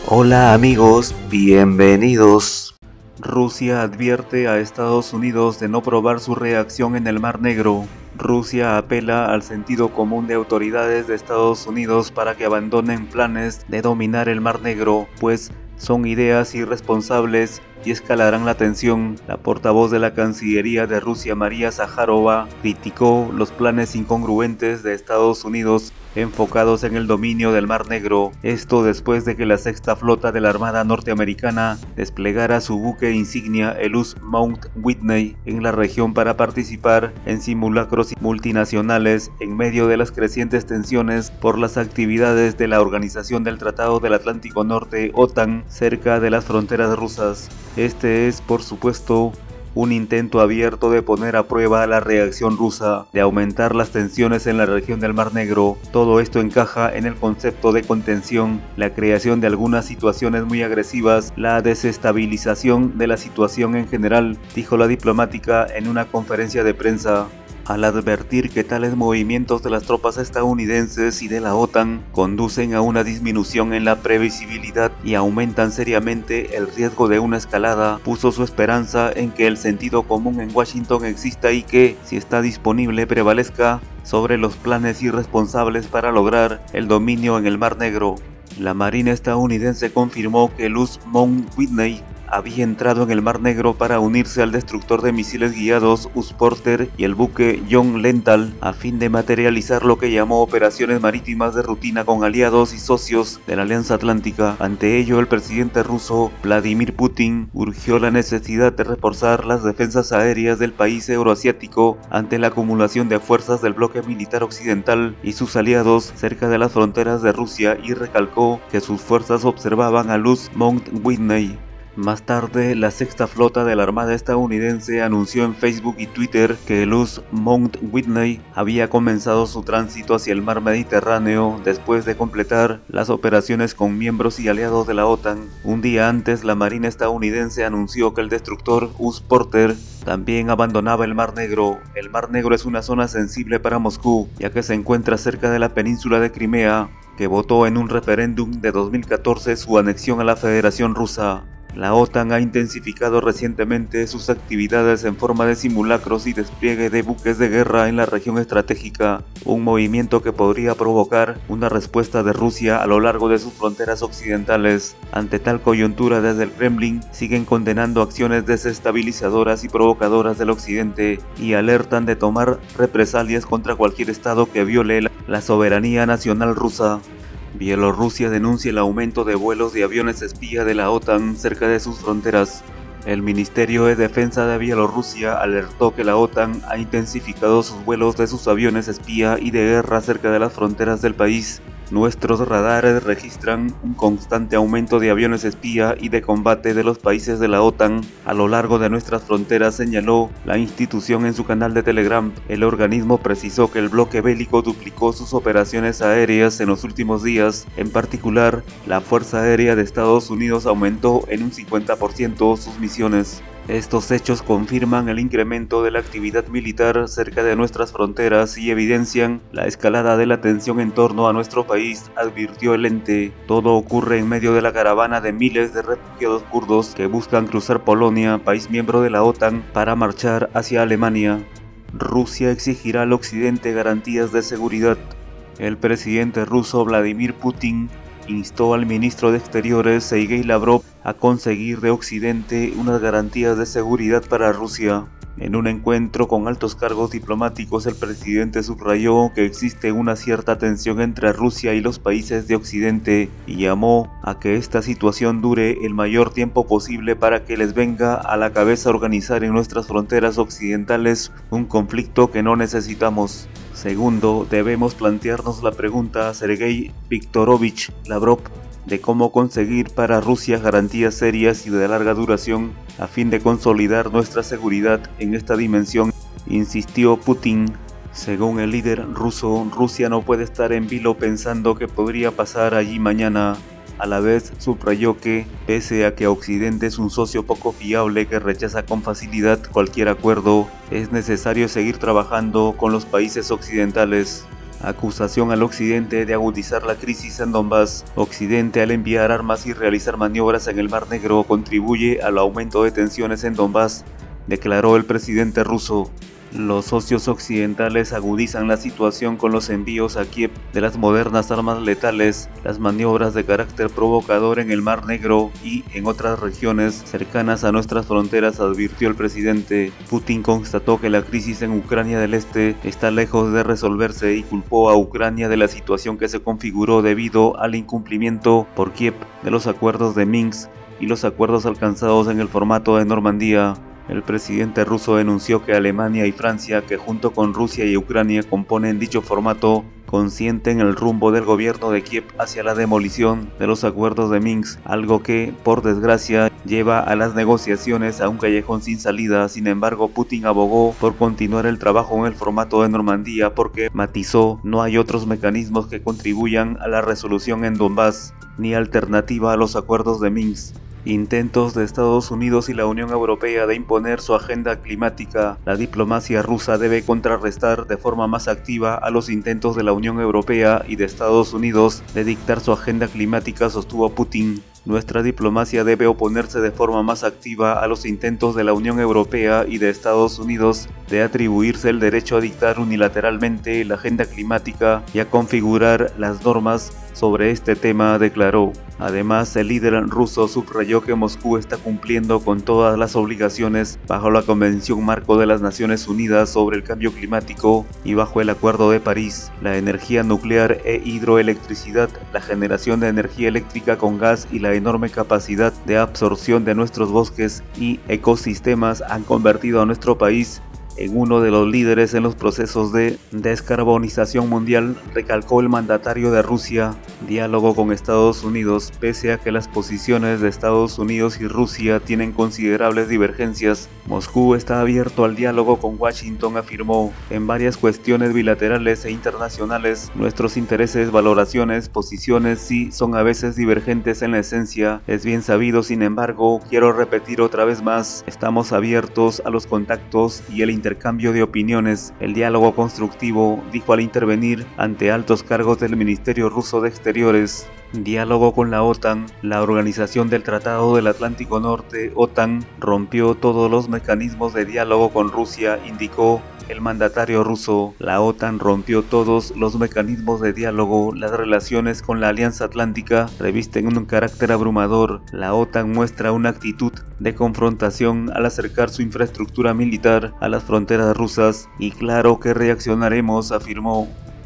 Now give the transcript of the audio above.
Hola amigos, bienvenidos. Rusia advierte a Estados Unidos de no probar su reacción en el Mar Negro. Rusia apela al sentido común de autoridades de Estados Unidos para que abandonen planes de dominar el Mar Negro, pues son ideas irresponsables y escalarán la tensión. La portavoz de la Cancillería de Rusia, María Zaharova, criticó los planes incongruentes de Estados Unidos enfocados en el dominio del Mar Negro, esto después de que la sexta flota de la Armada norteamericana desplegara su buque insignia, el USS Mount Whitney, en la región para participar en simulacros multinacionales en medio de las crecientes tensiones por las actividades de la Organización del Tratado del Atlántico Norte, OTAN, cerca de las fronteras rusas. Este es, por supuesto, un intento abierto de poner a prueba la reacción rusa, de aumentar las tensiones en la región del Mar Negro. Todo esto encaja en el concepto de contención, la creación de algunas situaciones muy agresivas, la desestabilización de la situación en general, dijo la diplomática en una conferencia de prensa. Al advertir que tales movimientos de las tropas estadounidenses y de la OTAN conducen a una disminución en la previsibilidad y aumentan seriamente el riesgo de una escalada, puso su esperanza en que el sentido común en Washington exista y que, si está disponible, prevalezca sobre los planes irresponsables para lograr el dominio en el Mar Negro. La Marina estadounidense confirmó que el USS Mount Whitney había entrado en el Mar Negro para unirse al destructor de misiles guiados USS Porter y el buque John Lenthal a fin de materializar lo que llamó operaciones marítimas de rutina con aliados y socios de la Alianza Atlántica. Ante ello, el presidente ruso Vladimir Putin urgió la necesidad de reforzar las defensas aéreas del país euroasiático ante la acumulación de fuerzas del bloque militar occidental y sus aliados cerca de las fronteras de Rusia, y recalcó que sus fuerzas observaban al USS Mount Whitney. Más tarde, la sexta flota de la Armada estadounidense anunció en Facebook y Twitter que el USS Mount Whitney había comenzado su tránsito hacia el mar Mediterráneo después de completar las operaciones con miembros y aliados de la OTAN. Un día antes, la Marina estadounidense anunció que el destructor USS Porter también abandonaba el Mar Negro. El Mar Negro es una zona sensible para Moscú, ya que se encuentra cerca de la península de Crimea, que votó en un referéndum de 2014 su anexión a la Federación Rusa. La OTAN ha intensificado recientemente sus actividades en forma de simulacros y despliegue de buques de guerra en la región estratégica, un movimiento que podría provocar una respuesta de Rusia a lo largo de sus fronteras occidentales. Ante tal coyuntura, desde el Kremlin siguen condenando acciones desestabilizadoras y provocadoras del occidente y alertan de tomar represalias contra cualquier estado que viole la soberanía nacional rusa. Bielorrusia denuncia el aumento de vuelos de aviones espía de la OTAN cerca de sus fronteras. El Ministerio de Defensa de Bielorrusia alertó que la OTAN ha intensificado sus vuelos de sus aviones espía y de guerra cerca de las fronteras del país. Nuestros radares registran un constante aumento de aviones espía y de combate de los países de la OTAN a lo largo de nuestras fronteras, señaló la institución en su canal de Telegram. El organismo precisó que el bloque bélico duplicó sus operaciones aéreas en los últimos días. En particular, la Fuerza Aérea de Estados Unidos aumentó en un 50% sus misiones. Estos hechos confirman el incremento de la actividad militar cerca de nuestras fronteras y evidencian la escalada de la tensión en torno a nuestro país, advirtió el ente. Todo ocurre en medio de la caravana de miles de refugiados kurdos que buscan cruzar Polonia, país miembro de la OTAN, para marchar hacia Alemania. Rusia exigirá al occidente garantías de seguridad. El presidente ruso Vladimir Putin instó al ministro de Exteriores Sergei Lavrov a conseguir de Occidente unas garantías de seguridad para Rusia. En un encuentro con altos cargos diplomáticos, el presidente subrayó que existe una cierta tensión entre Rusia y los países de Occidente y llamó a que esta situación dure el mayor tiempo posible para que les venga a la cabeza organizar en nuestras fronteras occidentales un conflicto que no necesitamos. Segundo, debemos plantearnos la pregunta a Sergei Viktorovich Lavrov de cómo conseguir para Rusia garantías serias y de larga duración a fin de consolidar nuestra seguridad en esta dimensión, insistió Putin. Según el líder ruso, Rusia no puede estar en vilo pensando que podría pasar allí mañana. A la vez subrayó que, pese a que Occidente es un socio poco fiable que rechaza con facilidad cualquier acuerdo, es necesario seguir trabajando con los países occidentales. Acusación al Occidente de agudizar la crisis en Donbass. Occidente, al enviar armas y realizar maniobras en el Mar Negro, contribuye al aumento de tensiones en Donbass, declaró el presidente ruso. Los socios occidentales agudizan la situación con los envíos a Kiev de las modernas armas letales, las maniobras de carácter provocador en el Mar Negro y en otras regiones cercanas a nuestras fronteras, advirtió el presidente. Putin constató que la crisis en Ucrania del Este está lejos de resolverse y culpó a Ucrania de la situación que se configuró debido al incumplimiento por Kiev de los acuerdos de Minsk y los acuerdos alcanzados en el formato de Normandía. El presidente ruso denunció que Alemania y Francia, que junto con Rusia y Ucrania componen dicho formato, consienten el rumbo del gobierno de Kiev hacia la demolición de los acuerdos de Minsk, algo que, por desgracia, lleva a las negociaciones a un callejón sin salida. Sin embargo, Putin abogó por continuar el trabajo en el formato de Normandía porque, matizó, no hay otros mecanismos que contribuyan a la resolución en Donbass, ni alternativa a los acuerdos de Minsk. Intentos de Estados Unidos y la Unión Europea de imponer su agenda climática. La diplomacia rusa debe contrarrestar de forma más activa a los intentos de la Unión Europea y de Estados Unidos de dictar su agenda climática, sostuvo Putin. Nuestra diplomacia debe oponerse de forma más activa a los intentos de la Unión Europea y de Estados Unidos de atribuirse el derecho a dictar unilateralmente la agenda climática y a configurar las normas sobre este tema, declaró. Además, el líder ruso subrayó que Moscú está cumpliendo con todas las obligaciones bajo la Convención Marco de las Naciones Unidas sobre el Cambio Climático y bajo el Acuerdo de París. La energía nuclear e hidroelectricidad, la generación de energía eléctrica con gas y la enorme capacidad de absorción de nuestros bosques y ecosistemas han convertido a nuestro país en uno de los líderes en los procesos de descarbonización mundial, recalcó el mandatario de Rusia. Diálogo con Estados Unidos. Pese a que las posiciones de Estados Unidos y Rusia tienen considerables divergencias, Moscú está abierto al diálogo con Washington, afirmó. En varias cuestiones bilaterales e internacionales, nuestros intereses, valoraciones, posiciones sí son a veces divergentes en la esencia. Es bien sabido, sin embargo, quiero repetir otra vez más, estamos abiertos a los contactos y el intercambio de opiniones, el diálogo constructivo, dijo al intervenir ante altos cargos del Ministerio Ruso de Exteriores. Diálogo con la OTAN. La Organización del Tratado del Atlántico Norte, OTAN, rompió todos los mecanismos de diálogo con Rusia, indicó el mandatario ruso. La OTAN rompió todos los mecanismos de diálogo. Las relaciones con la Alianza Atlántica revisten un carácter abrumador. La OTAN muestra una actitud de confrontación al acercar su infraestructura militar a las fronteras rusas y claro que reaccionaremos, afirmó.